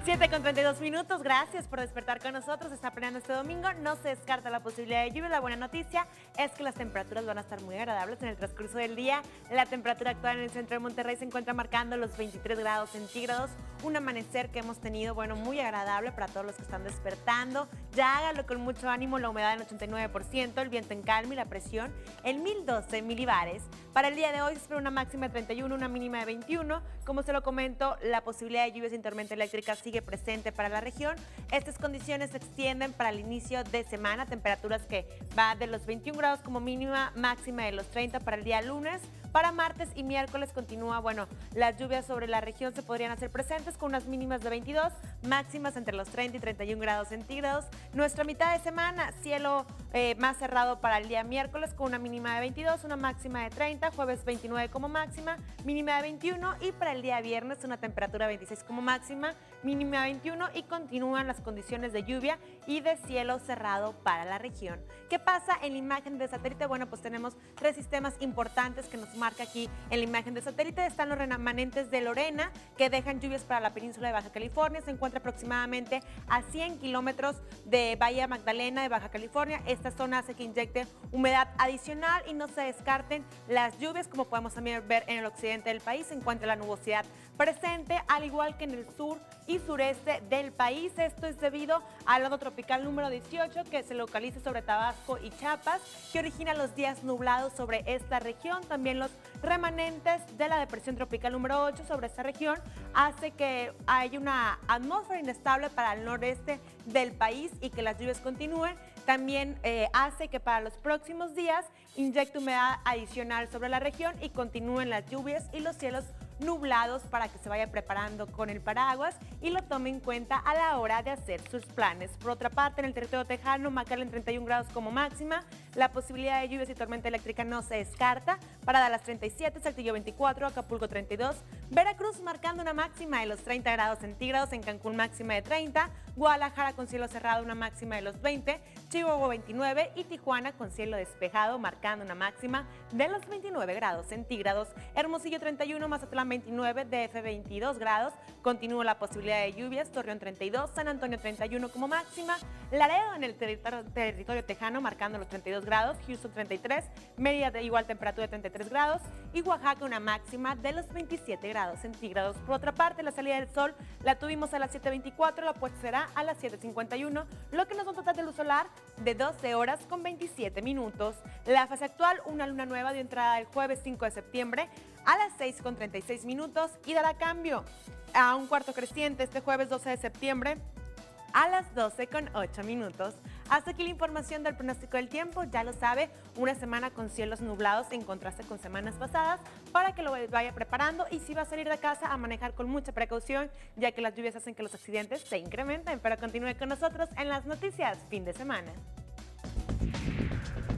7:32, gracias por despertar con nosotros. Está planeando este domingo, no se descarta la posibilidad de lluvia. La buena noticia es que las temperaturas van a estar muy agradables en el transcurso del día. La temperatura actual en el centro de Monterrey se encuentra marcando los 23 grados centígrados. Un amanecer que hemos tenido, bueno, muy agradable para todos los que están despertando. Ya hágalo con mucho ánimo, la humedad en 89%, el viento en calma y la presión en 1012 milibares. Para el día de hoy se espera una máxima de 31, una mínima de 21. Como se lo comento, la posibilidad de lluvias y tormenta eléctrica sigue presente para la región. Estas condiciones se extienden para el inicio de semana, temperaturas que va de los 21 grados como mínima, máxima de los 30 para el día lunes. Para martes y miércoles continúa, bueno, las lluvias sobre la región se podrían hacer presentes con unas mínimas de 22, máximas entre los 30 y 31 grados centígrados. Nuestra mitad de semana, cielo más cerrado para el día miércoles con una mínima de 22, una máxima de 30, jueves 29 como máxima, mínima de 21 y para el día viernes una temperatura 26 como máxima, mínima de 21 y continúan las condiciones de lluvia y de cielo cerrado para la región. ¿Qué pasa en la imagen de satélite? Bueno, pues tenemos tres sistemas importantes que nos marca aquí en la imagen de satélite. Están los remanentes de Lorena que dejan lluvias para la península de Baja California. Se encuentra aproximadamente a 100 kilómetros de Bahía Magdalena de Baja California. Esta zona hace que inyecte humedad adicional y no se descarten las lluvias. Como podemos también ver en el occidente del país, se encuentra la nubosidad presente, al igual que en el sur y sureste del país. Esto es debido al lado tropical número 18 que se localiza sobre Tabasco y Chiapas, que origina los días nublados sobre esta región. También los remanentes de la depresión tropical número 8 sobre esta región hace que haya una atmósfera inestable para el noreste del país y que las lluvias continúen. También hace que para los próximos días inyecte humedad adicional sobre la región y continúen las lluvias y los cielos nublados para que se vaya preparando con el paraguas y lo tome en cuenta a la hora de hacer sus planes. Por otra parte, en el territorio tejano, McAllen 31 grados como máxima, la posibilidad de lluvias y tormenta eléctrica no se descarta. Para Dallas 37, Saltillo 24, Acapulco 32, Veracruz marcando una máxima de los 30 grados centígrados, en Cancún máxima de 30, Guadalajara con cielo cerrado una máxima de los 20, Chihuahua 29 y Tijuana con cielo despejado marcando una máxima de los 29 grados centígrados. Hermosillo 31, Mazatlán 29, DF 22 grados, continúa la posibilidad de lluvias, Torreón 32, San Antonio 31 como máxima, Laredo en el territorio tejano marcando los 32 grados, Houston 33, Mérida de igual temperatura de 33 grados y Oaxaca una máxima de los 27 grados centígrados. Por otra parte, la salida del sol la tuvimos a las 7:24, la puesta será a las 7:51, lo que nos da un total de luz solar de 12 horas con 27 minutos. La fase actual, una luna nueva de entrada el jueves 5 de septiembre a las 6:36 y dará cambio a un cuarto creciente este jueves 12 de septiembre a las 12:08. Hasta aquí la información del pronóstico del tiempo. Ya lo sabe, una semana con cielos nublados en contraste con semanas pasadas para que lo vaya preparando y si va a salir de casa a manejar con mucha precaución, ya que las lluvias hacen que los accidentes se incrementen. Pero continúe con nosotros en las noticias fin de semana.